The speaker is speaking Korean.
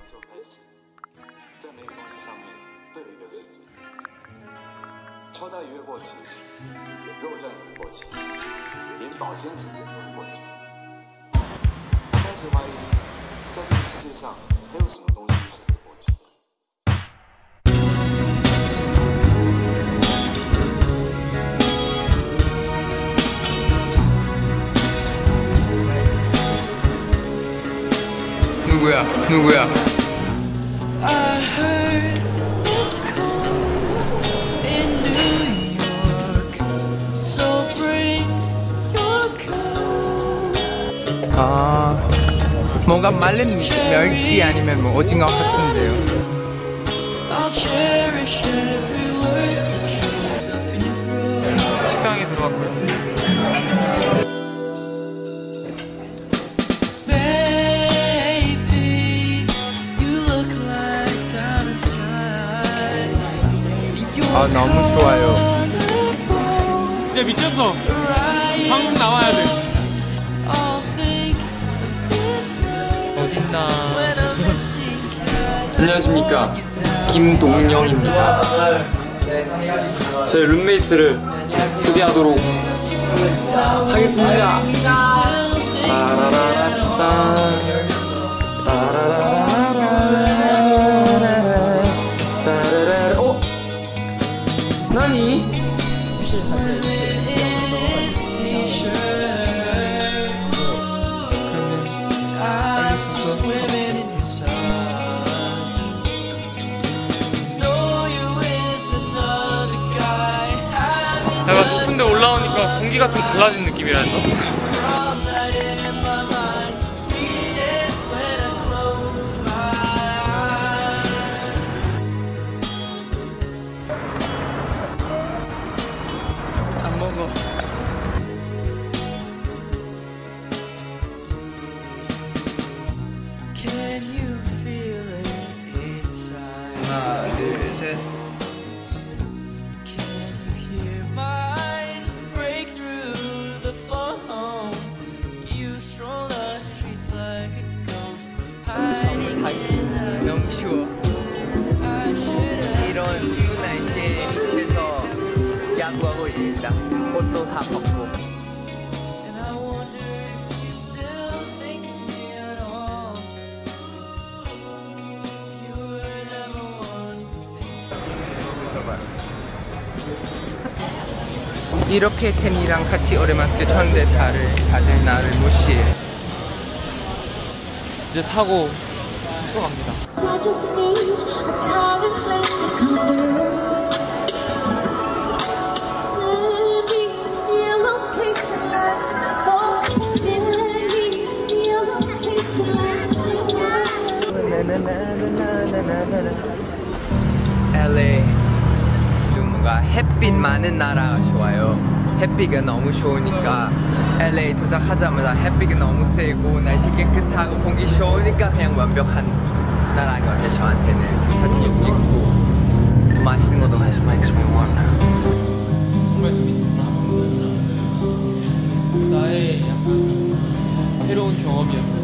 时候开始，在每个东西上面都有一个日子。秋刀鱼会过期，肉酱也会过期，连保鲜纸也会过期。我开始怀疑，在这个世界上还有什么东西是会过期的。 누구야? 누구야? I heard it's cold in New York, so bring your coat. 아, 뭔가 말린 멸치 아니면 뭐 오징어 같은데요. I'll cherish every word that shows up in your throat. 식당에 들어왔고요. 아 너무 좋아요. 진짜 미쳤어. 한국 나와야 돼. 어딨나? 안녕하십니까, 김동영입니다. 저희 룸메이트를 소개하도록 하겠습니다. 나니? 내가 높은데 올라오니까 공기가 좀 달라진 느낌이랄까? 안 먹어. Can you feel it inside? 하나, 둘, 셋. Can you hear mine break through the phone? You stroll the streets like a ghost, hiding in a 너무 쉬워. I should have. 이런 추운 날씨에 밑에서 야구하고 있습니다. 꽃도 다 폈고. And I wonder if you still think of me at all. You were never one to think. 이렇게 텐이랑 같이 오랜만에 쳤는데 다들 나를 무시해. 이제 타고 숙소 갑니다. So just need a time and place to come. Send me your location, let's go. Send me your location, let's LA 좀 뭔가 햇빛 많은 나라가 좋아요. 햇빛이 너무 좋으니까 LA 도착하자마자 햇빛이 너무 세고 날씨 깨끗하고 공기 좋으니까 그냥 완벽한 나라인 것 같아요. 저한테는 사진도 찍고 맛있는 것도 마시고 정말 재밌었다. 나의 약간 새로운 경험이었어.